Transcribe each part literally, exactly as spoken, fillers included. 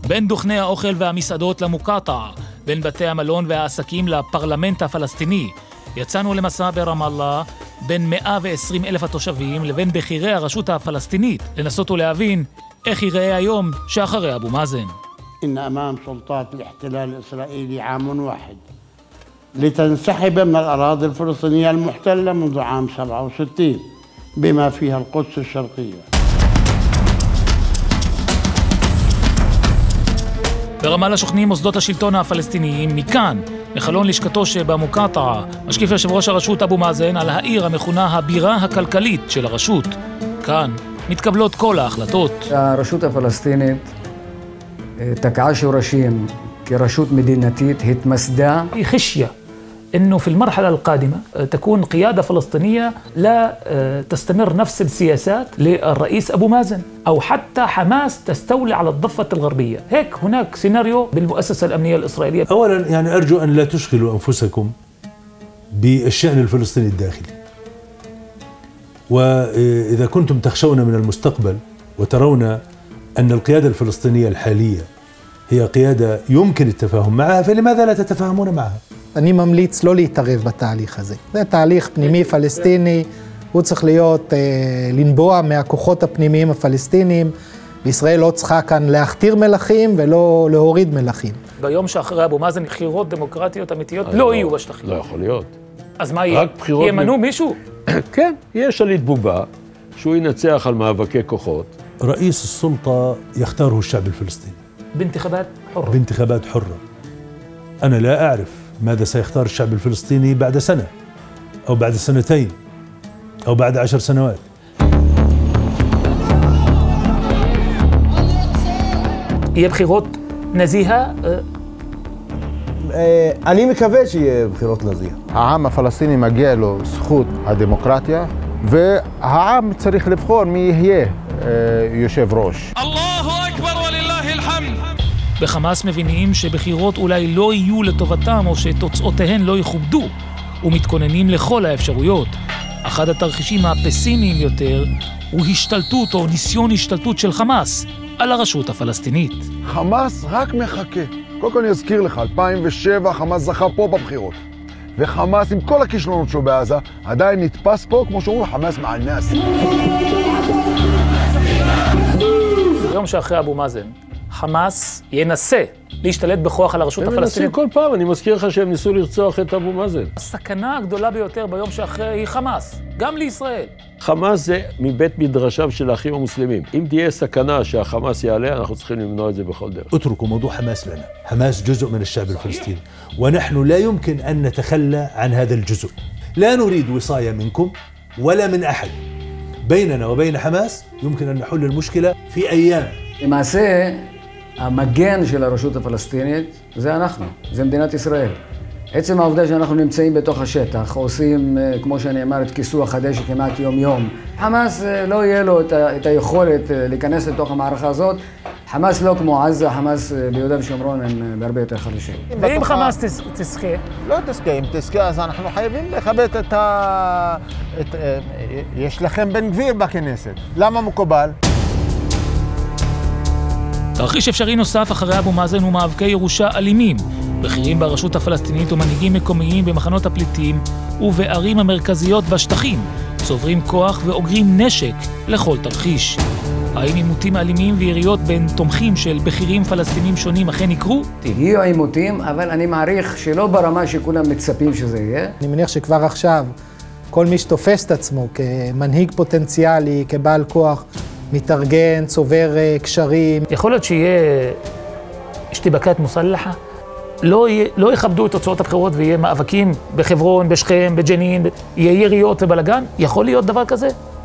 בין דוכני האוכל והמסעדות למוקטע, בין בתי המלון והעסקים לפרלמנט הפלסטיני. יצאנו למסע ברמאללה בין מאה ועשרים אלף התושבים לבין בכירי הרשות הפלסטינית, לנסות ולהבין איך ייראה היום שאחרי אבו מאזן. إن أمام سلطات الاحتلال الإسرائيلي عام واحد لتنسحب من الأراضي الفلسطينية المحتلة منذ عام سبعة وستين بما فيها القدس الشرقية. ברמאללה שוכנים מוסדות השלטון הפלסטיניים. מכאן, מחלון לשכתו שבמוקטע, משקיף יושב ראש הרשות אבו מאזן על העיר המכונה הבירה הכלכלית של הרשות. כאן מתקבלות כל ההחלטות. הרשות הפלסטינית תקעה שורשים كرشوت مدينتيت هتمسدا خشية إنه في المرحلة القادمة تكون قيادة فلسطينية لا تستمر نفس السياسات للرئيس أبو مازن أو حتى حماس تستولي على الضفة الغربية. هيك هناك سيناريو بالمؤسسة الأمنية الإسرائيلية. أولاً يعني أرجو أن لا تشغلوا أنفسكم بالشأن الفلسطيني الداخلي، وإذا كنتم تخشون من المستقبل وترون أن القيادة الفلسطينية الحالية هي قيادة يمكن التفاهم معها، فلماذا لا تتفاهمون معها؟ אני ממליץ לא להתערב בתהליך הזה. זה תהליך פנימי פלסטיני, הוא צריך להיות, לנבוע מהכוחות הפנימיים הפלסטיניים. בישראל לא צריכה כאן להכתיר מלכים ולא להוריד מלכים. ביום שאחרי אבו מאזן בחירות דמוקרטיות אמיתיות לא יהיו בשטחים. לא יכול להיות. אז מה יהיה? ימנו מישהו? כן, יש שליט בובה שהוא ינצח על מאבקי כוחות. رئيس السلطة يختاره الشعب الفلسطيني بانتخابات حرة. بانتخابات حرة. أنا لا أعرف ماذا سيختار الشعب الفلسطيني بعد سنة أو بعد سنتين أو بعد عشر سنوات. יהיה בחירות נזיהה? אני מקווה שיהיה בחירות נזיהה. העם הפלסטיני מגיע לו זכות הדמוקרטיה, והעם צריך לבחור מי יהיה יושב ראש. אללהו אכבר ולילlah אלחמד. בחמאס מבינים שבחירות אולי לא יהיו לטובתם או שתוצאותיהן לא יכובדו, ומתכוננים לכל האפשרויות. אחד התרחישים הפסימיים יותר הוא השתלטות או ניסיון השתלטות של חמאס על הרשות הפלסטינית. חמאס רק מחכה. קודם כל אני אזכיר לך, אלפיים ושבע חמאס זכה פה בבחירות. וחמאס עם כל הכישלונות שלו בעזה עדיין נתפס פה, כמו שאומרים, חמאס מעל נאס. ביום שאחרי אבו מאזן, חמאס ינסה להשתלט בכוח על הרשות הפלסטינית. הם מנסים כל פעם, אני מזכיר לך שהם ניסו לרצוח את אבו מאזן. הסכנה הגדולה ביותר ביום שאחרי היא חמאס, גם לישראל. חמאס זה מבית מדרשיו של האחים המוסלמים. אם תהיה סכנה שהחמאס יעלה, אנחנו צריכים למנוע את זה בכל דרך. اتركوا موضوع حماس لنا. حماس جزء من الشعب الفلسطيني ونحن لا يمكن أن نتخلى عن هذا الجزء. لا نريد وصاية منكم ولا من أحد. بيننا وبين حماس يمكن أن نحل المشكلة في أيام. למעשה, המגן של הרשות הפלסטינית זה אנחנו, זה מדינת ישראל. עצם העובדה שאנחנו נמצאים בתוך השטח, עושים, כמו שאני אמר, את כיסוח הדשא כמעט יום-יום. חמאס לא יהיה לו את, ה- את היכולת להיכנס לתוך המערכה הזאת. חמאס לא כמו עזה, חמאס ביהודה ושומרון הם בהרבה יותר חלשים. ואם חמאס תס, תזכה? לא תזכה, אם תזכה אז אנחנו חייבים לכבד את ה... את... יש לכם בן גביר בכנסת. למה מקובל? תרחיש אפשרי נוסף אחרי אבו מאזן הוא מאבקי ירושה אלימים. בכירים ברשות הפלסטינית ומנהיגים מקומיים במחנות הפליטים ובערים המרכזיות בשטחים צוברים כוח ואוגרים נשק לכל תרחיש. האם עימותים אלימים ויריות בין תומכים של בכירים פלסטינים שונים אכן יקרו? תהיו עימותים, אבל אני מעריך שלא ברמה שכולם מצפים שזה יהיה. אני מניח שכבר עכשיו כל מי שתופס את עצמו כמנהיג פוטנציאלי, כבעל כוח, מתארגן, צובר קשרים. יכול להיות שיהיה השתבקת מוסלחה? לא, לא יכבדו את תוצאות הבחירות ויהיה מאבקים בחברון, בשכם, בג'נין, יהיה יריות ובלגן? יכול להיות דבר כזה?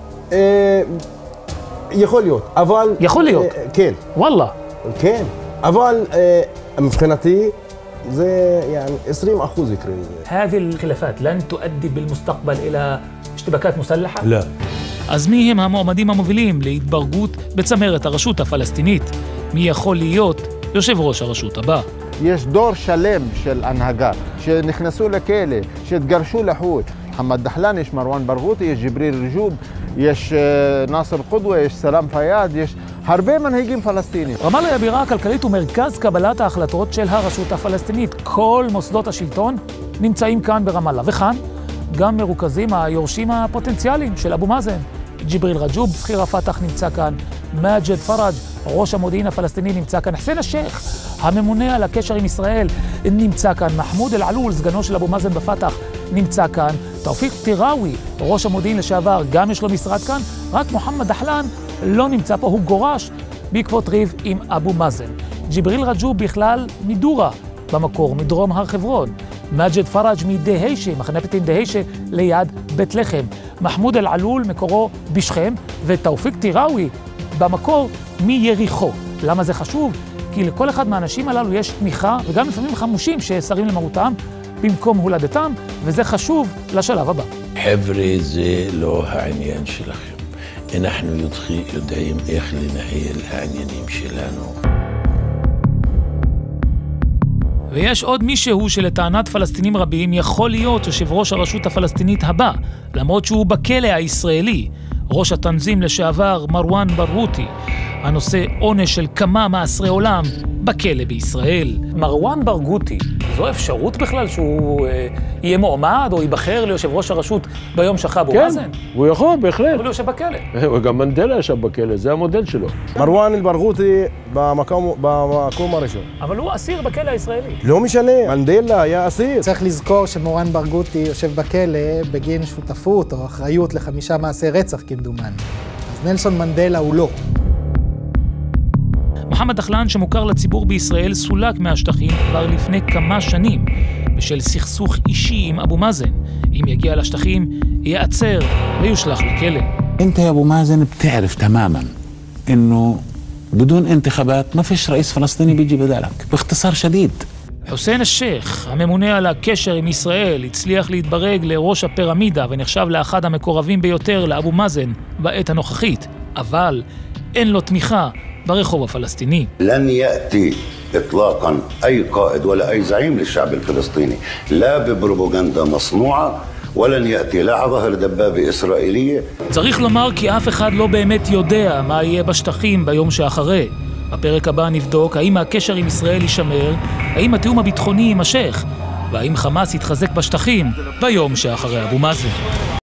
יכול להיות, אבל... יכול להיות? כן. וואלה. כן, אבל מבחינתי זה עשרים אחוז יקרה לזה. هذه الخلافات لن تؤدي بالمستقبل إلى اشتباكات مسلحة؟ لا. אז מי הם המועמדים המובילים להתברגות בצמרת הרשות הפלסטינית? מי יכול להיות יושב ראש הרשות הבא? יש דור שלם של הנהגה שנכנסו לכלא, שהתגרשו לחוץ. חמד דחלן, יש מרואן ברגותי, יש ג'בריל רג'וב, יש נאסר קודווה, יש סלאם פיאד, יש הרבה מנהיגים פלסטינים. רמאללה היא הבירה הכלכלית ומרכז קבלת ההחלטות של הרשות הפלסטינית. כל מוסדות השלטון נמצאים כאן ברמאללה, וכאן גם מרוכזים היורשים הפוטנציאליים של אבו מאזן. ג'יבריל רג'וב, בכיר הפתח, נמצא כאן. מאג'ד פראג', ראש המודיעין הפלסטיני, נמצא כאן. חסין א-שייח, הממונה על הקשר עם ישראל, נמצא כאן. מחמוד אל-עלול, סגנו של אבו מאזן בפתח, נמצא כאן. תאופיק טיראווי, ראש המודיעין לשעבר, גם יש לו משרד כאן. רק מוחמד דחלן לא נמצא פה, הוא גורש בעקבות ריב עם אבו מאזן. ג'יבריל רג'וב בכלל מדורה במקור, מדרום הר חברון. מאג'ד פראג' מדהישה, מחנה פליטים דהישה ליד בית לחם. מחמוד אל-עלול מקורו בשכם, ותאופיק טיראווי במקור מיריחו. למה זה חשוב? כי לכל אחד מהאנשים הללו יש תמיכה, וגם לפעמים חמושים ששרים למרותם במקום הולדתם, וזה חשוב לשלב הבא. חבר'ה, זה לא העניין שלכם. אנחנו יודעים איך לנהל העניינים שלנו. ויש עוד מישהו שלטענת פלסטינים רבים יכול להיות יושב ראש הרשות הפלסטינית הבא, למרות שהוא בכלא הישראלי. ראש התנזים לשעבר מרואן ברגותי, הנושא עונש של כמה מאסרי עולם בכלא בישראל. מרואן ברגותי, זו אפשרות בכלל שהוא אה, יהיה מועמד או ייבחר ליושב ראש הרשות ביום שאחרי אבו מאזן? כן, הוא יכול, בהחלט. אבל הוא יושב בכלא. וגם מנדלה ישב בכלא, זה המודל שלו. מרואן אל-ברגותי במקום, במקום הראשון. אבל הוא אסיר בכלא הישראלי. לא משנה, מנדלה היה אסיר. צריך לזכור שמורן ברגותי יושב בכלא בגין שותפות או אחריות לחמישה מעשי רצח כמדומני. אז נלסון מנדלה הוא לא. מוחמד דחלן, שמוכר לציבור בישראל, סולק מהשטחים כבר לפני כמה שנים בשל סכסוך אישי עם אבו מאזן. אם יגיע לשטחים, ייעצר ויושלך לכלא. انت يا ابو مازن بتعرف تماما انه بدون انتخابات ما فيش رئيس فلسطيني بيجي بدالك باختصار شديد. חסין א-שייח, הממונה על הקשר עם ישראל, הצליח להתברג לראש הפירמידה ונחשב לאחד המקורבים ביותר לאבו מאזן בעת הנוכחית, אבל אין לו תמיכה ברחוב הפלסטיני. لن يأتي إطلاقا أي قائد ولا أي زعيم للشعب الفلسطيني لا ببروباغندا مصنوعة ولن يأتي لا عظهر دبابة إسرائيلية. צריך לומר כי אף אחד לא באמת יודע מה יהיה בשטחים ביום שאחרי. בפרק הבא נבדוק האם הקשר עם ישראל יישמר, האם התיאום הביטחוני יימשך, והאם חמאס יתחזק בשטחים ביום שאחרי אבו מאזן.